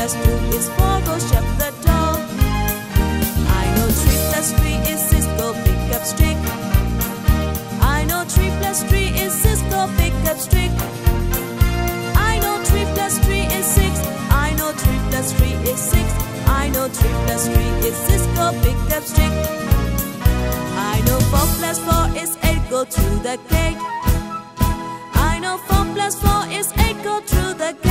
plus 2 is 4, go shut the door. I know 3 plus 3 is 6, go pick up stick. I know 3 plus 3 is 6, go pick up stick. I know 3 plus 3 is 6. I know 3 plus 3 is 6. I know 3 plus 3 is 6, go pick up stick. I know 4 plus 4 is 8, go through the gate. I know 4 plus 4 is 8, go through the gate.